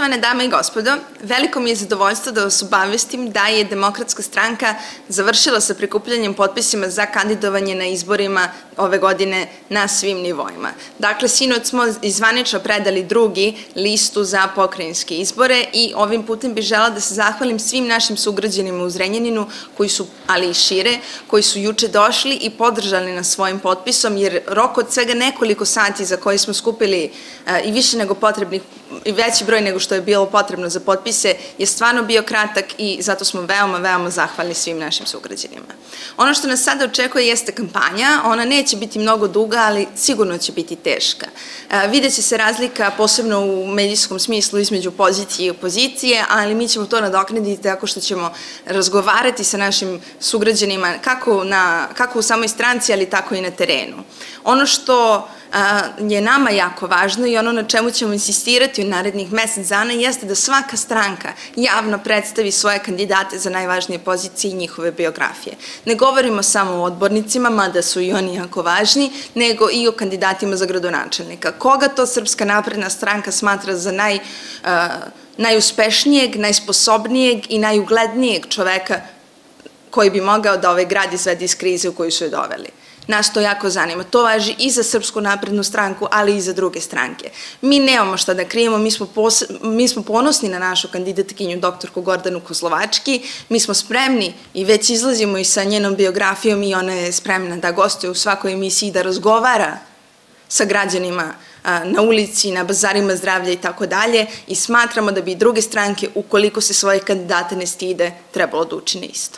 Poštovane dame i gospodo, veliko mi je zadovoljstvo da vas obavestim da je Demokratska stranka završila sa prikupljanjem potpisima za kandidovanje na izborima ove godine na svim nivoima. Dakle, sinoć smo zvanično predali drugi listu za pokrajinske izbore i ovim putem bih želela da se zahvalim svim našim sugrađanima u Zrenjaninu, koji su, ali i šire, koji su juče došli i podržali nas svojim potpisom, jer rok od svega nekoliko sati za koji smo skupili i više nego potrebnih, i veći broj nego što je bilo potrebno za potpise, je stvarno bio kratak i zato smo veoma, veoma zahvalni svim našim sugrađanima. Ono što nas sada očekuje jeste kampanja. Ona neće biti mnogo duga, ali sigurno će biti teška. Videće se razlika, posebno u medijskom smislu, između pozicije i opozicije, ali mi ćemo to nadoknaditi tako što ćemo razgovarati sa našim sugrađanima kako u samoj stranci, ali tako i na terenu. Ono što je nama jako važno i ono na čemu ćemo insistirati u narednih mesec dana jeste da svaka stranka javno predstavi svoje kandidate za najvažnije pozicije i njihove biografije. Ne govorimo samo o odbornicima, mada su i oni jako važni, nego i o kandidatima za gradonačelnika. Koga to Srpska napredna stranka smatra za najuspešnijeg, najsposobnijeg i najuglednijeg čoveka koji bi mogao da ovaj grad izvede iz krize u koju su je doveli. Nas to jako zanima. To važi i za Srpsku naprednu stranku, ali i za druge stranke. Mi nemamo šta da krijemo, mi smo ponosni na našu kandidatkinju doktorku Gordanu Kozlovački, mi smo spremni i već izlazimo i sa njenom biografijom i ona je spremna da gostuje u svakoj emisiji, da razgovara sa građanima na ulici, na bazarima zdravlja i tako dalje, i smatramo da bi i druge stranke, ukoliko se svoje kandidate ne stide, trebalo da učine isto.